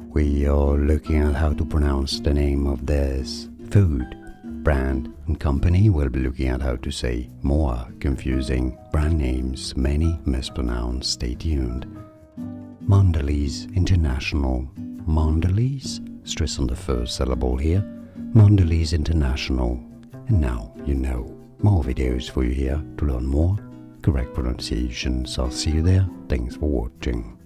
we are looking at how to pronounce the name of this food, brand and company. We'll be looking at how to say more confusing brand names, many mispronounced. Stay tuned. Mondelez International. Mondelez, stress on the first syllable here. Mondelez International. And now you know. More videos for you here to learn more correct pronunciations. I'll see you there. Thanks for watching.